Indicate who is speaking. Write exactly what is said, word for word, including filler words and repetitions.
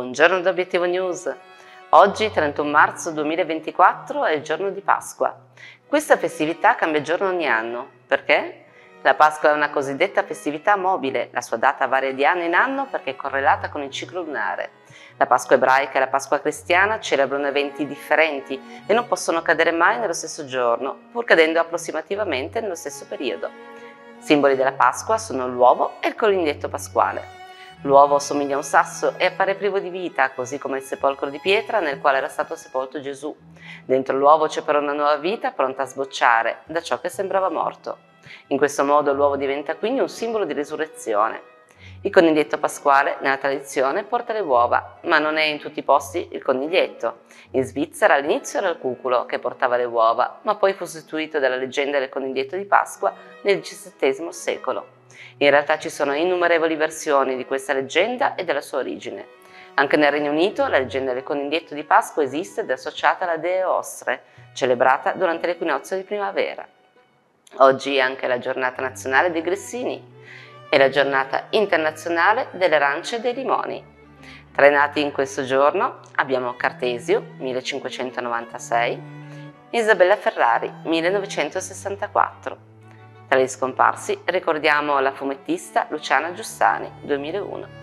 Speaker 1: Buongiorno da Obiettivo News. Oggi, trentuno marzo duemilaventiquattro, è il giorno di Pasqua. Questa festività cambia giorno ogni anno. Perché? La Pasqua è una cosiddetta festività mobile, la sua data varia di anno in anno perché è correlata con il ciclo lunare. La Pasqua ebraica e la Pasqua cristiana celebrano eventi differenti e non possono cadere mai nello stesso giorno, pur cadendo approssimativamente nello stesso periodo. Simboli della Pasqua sono l'uovo e il coniglietto pasquale. L'uovo somiglia a un sasso e appare privo di vita, così come il sepolcro di pietra nel quale era stato sepolto Gesù. Dentro l'uovo c'è però una nuova vita pronta a sbocciare da ciò che sembrava morto. In questo modo l'uovo diventa quindi un simbolo di risurrezione. Il coniglietto pasquale, nella tradizione, porta le uova, ma non è in tutti i posti il coniglietto. In Svizzera all'inizio era il cuculo che portava le uova, ma poi fu sostituito dalla leggenda del coniglietto di Pasqua nel diciassettesimo secolo. In realtà ci sono innumerevoli versioni di questa leggenda e della sua origine. Anche nel Regno Unito la leggenda del coniglietto di Pasqua esiste ed è associata alla dea Ostre, celebrata durante l'equinozio di primavera. Oggi è anche la giornata nazionale dei grissini e la giornata internazionale delle arance e dei limoni. Tra i nati in questo giorno abbiamo Cartesio, millecinquecentonovantasei, e Isabella Ferrari, millenovecentosessantaquattro. Tra gli scomparsi ricordiamo la fumettista Luciana Giussani, duemilauno.